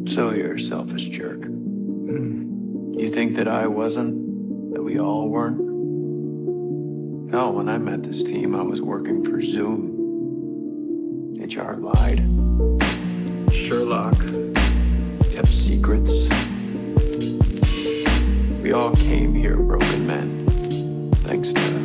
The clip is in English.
So you're a selfish jerk. You think that I wasn't? That we all weren't? Hell, when I met this team, I was working for Zoom. HR lied. Sherlock kept secrets. We all came here broken men, thanks to